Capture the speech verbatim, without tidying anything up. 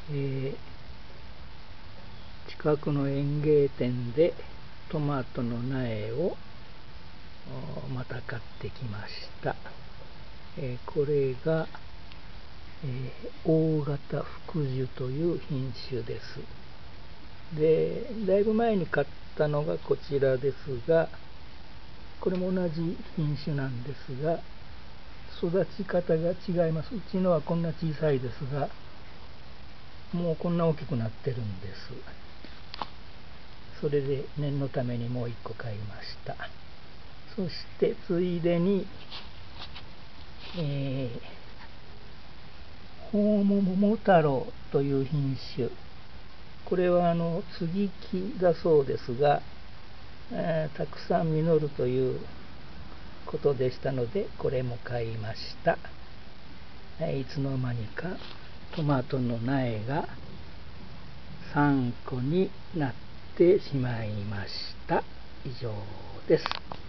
えー、近くの園芸店でトマトの苗をまた買ってきました。えー、これが、えー、大型福寿という品種です。で、だいぶ前に買ったのがこちらですが、これも同じ品種なんですが、育ち方が違います。うちのはこんな小さいですが、もうこんな大きくなってるんです。それで念のためにもういっこ買いました。そしてついでに、えー、ホウモモモタロウという品種、これはあの接ぎ木だそうですが、えー、たくさん実るということでしたので、これも買いました。いつの間にかトマトの苗がさんこになってしまいました。以上です。